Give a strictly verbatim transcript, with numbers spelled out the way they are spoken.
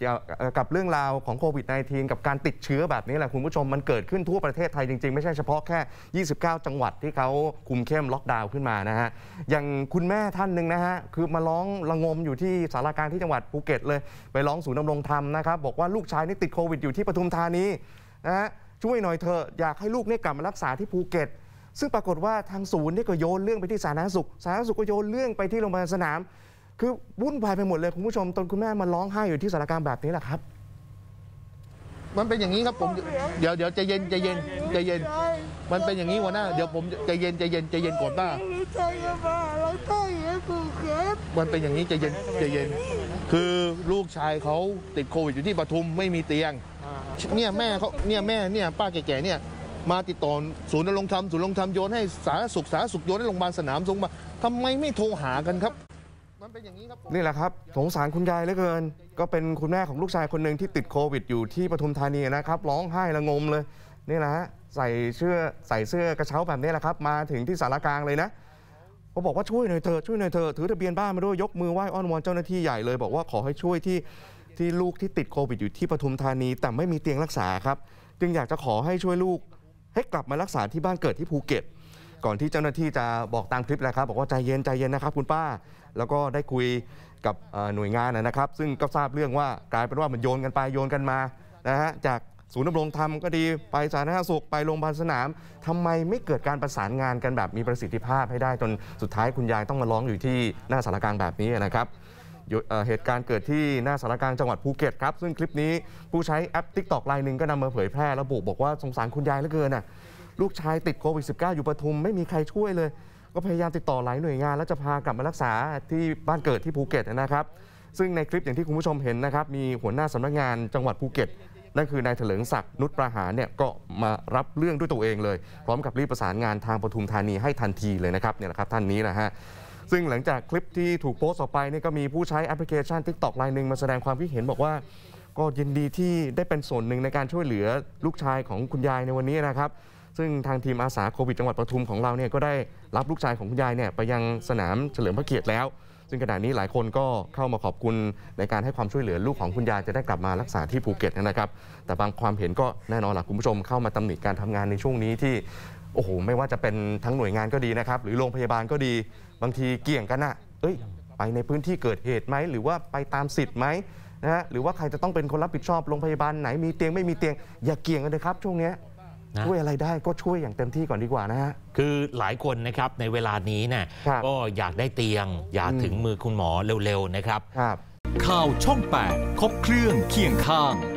กี่ยวกับเรื่องราวของโควิด สิบเก้า กับการติดเชื้อแบบนี้แหละคุณผู้ชมมันเกิดขึ้นทั่วประเทศไทยจริงๆไม่ใช่เฉพาะแค่ยี่สิบเก้าจังหวัดที่เขาคุมเข้มล็อกดาวน์ขึ้นมานะฮะอย่างคุณแม่ท่านหนึ่งนะฮะคือมาร้องระงมอยู่ที่ศาลากลางที่จังหวัดภูเก็ตเลยไปร้องศูนย์ดำรงธรรมนะครับบอกว่าลูกชายนี่ติดโควิดอยู่ที่ปทุมธานีนะฮะช่วยหน่อยเถอะอยากให้ลูกนี่กลับมารักษาที่ภูเก็ตซึ่งปรากฏว่าทางศูนย์นี่ก็โยนเรื่องไปที่สาธารณสุขสาธารณสุขก็โยนเรื่องไปที่โรงพยาบาลสนามคือวุ่นวายไปหมดเลยคุณผู้ชมตอนคุณแม่มาร้องไห้อยู่ที่ศาลากลางแบบนี้แหละครับมันเป็นอย่างนี้ครับผมเดี๋ยวเดี๋ยวใจเย็นใจเย็นใจเย็นมันเป็นอย่างนี้หัวหน้าเดี๋ยวผมใจเย็นใจเย็นใจเย็นก่อนป้ามันเป็นอย่างนี้ใจเย็นใจเย็นคือลูกชายเขาติดโควิดอยู่ที่ปทุมไม่มีเตียงเนี่ยแม่เขาเนี่ยแม่เนี่ยป้าแก่ๆเนี่ยมาติดต่อศูนย์ดำรงธรรมศูนย์ดำรงธรรมโยนให้สาธารณสุขสาธารณสุขโยนให้โรงพยาบาลสนามส่งมาทำไมไม่โทรหากันครับนี่แหละครับสงสารคุณยายเหลือเกินก็เป็นคุณแม่ของลูกชายคนหนึ่งที่ติดโควิดอยู่ที่ปทุมธานีนะครับร้องไห้ระงมเลยนี่แหละฮะใส่เสื้อใส่เสื้อกระเช้าแบบนี้แหละครับมาถึงที่ศาลากลางเลยนะเขาบอกว่าช่วยหน่อยเถอะช่วยหน่อยเถอะถือทะเบียนบ้านมาด้วยยกมือไหว้อ้อนวอนเจ้าหน้าที่ใหญ่เลยบอกว่าขอให้ช่วยที่ที่ลูกที่ติดโควิดอยู่ที่ปทุมธานีแต่ไม่มีเตียงรักษาครับจึงอยากจะขอให้ช่วยลูกให้กลับมารักษาที่บ้านเกิดที่ภูเก็ตก่อนที่เจ้าหน้าที่จะบอกตามคลิปแหละครับบอกว่าใจเย็นใจเย็นนะครับคุณป้าแล้วก็ได้คุยกับหน่วยงานนะครับซึ่งก็ทราบเรื่องว่ากลายเป็นว่ามันโยนกันไปโยนกันมานะฮะจากศูนย์ดำรงธรรมก็ดีไปสาธารณสุขไปโรงพยาบาลสนามทำไมไม่เกิดการประสานงานกันแบบมีประสิทธิภาพให้ได้จนสุดท้ายคุณยายต้องมาร้องอยู่ที่หน้าศาลากลางแบบนี้นะครับเหตุการณ์เกิดที่หน้าศาลากลางจังหวัดภูเก็ตครับซึ่งคลิปนี้ผู้ใช้แอป ติ๊กต็อก รายหนึ่งก็นำมาเผยแพร่ระบุบอกว่าสงสารคุณยายเหลือเกินน่ะลูกชายติดโควิด สิบเก้า อยู่ปทุมไม่มีใครช่วยเลยก็พยายามติดต่อหลายหน่วยงานแล้วจะพากลับมารักษาที่บ้านเกิดที่ภูเก็ตนะครับซึ่งในคลิปอย่างที่คุณผู้ชมเห็นนะครับมีหัวหน้าสำนักงานจังหวัดภูเก็ตนั่นคือนายเถลิงศักดิ์นุชประหารเนี่ยก็มารับเรื่องด้วยตัวเองเลยพร้อมกับรีบประสานงานทางปทุมธานีให้ทันทีเลยนะครับเนี่ยแหละครับท่านนี้นะฮะซึ่งหลังจากคลิปที่ถูกโพสต์ออกไปนี่ก็มีผู้ใช้แอปพลิเคชัน ติ๊กต็อก รายหนึ่งมาแสดงความคิดเห็นบอกว่าก็ยินดีที่ได้เป็นส่วนหนึ่งในการช่วยเหลือลูกชายของคุณยายในวันนี้นะครับซึ่งทางทีมอาสาโควิดจังหวัดปทุมของเราเนี่ยก็ได้รับลูกชายของคุณยายเนี่ยไปยังสนามเฉลิมพระเกียรติแล้วซึ่งขณะนี้หลายคนก็เข้ามาขอบคุณในการให้ความช่วยเหลือลูกของคุณยายจะได้กลับมารักษาที่ภูเก็ตนะครับแต่บางความเห็นก็แน่นอนล่ะคุณผู้ชมเข้ามาตำหนิการทำงานในช่วงนี้ที่โอ้โหไม่ว่าจะเป็นทั้งหน่วยงานก็ดีนะครับหรือโรงพยาบาลก็ดีบางทีเกี่ยงกันนะเอ้ยไปในพื้นที่เกิดเหตุไหมหรือว่าไปตามสิทธิ์ไหมนะฮะหรือว่าใครจะต้องเป็นคนรับผิดชอบโรงพยาบาลไหนมีเตียงไม่มีเตียงอย่าเกี่ยงกันเลยครับช่วงนี้ช่วยอะไรได้ก็ช่วยอย่างเต็มที่ก่อนดีกว่านะฮะคือหลายคนนะครับในเวลานี้เนี่ยก็อยากได้เตียงอยากถึงมือคุณหมอเร็วๆนะครับข่าวช่องแปดครบเครื่องเคียงข้าง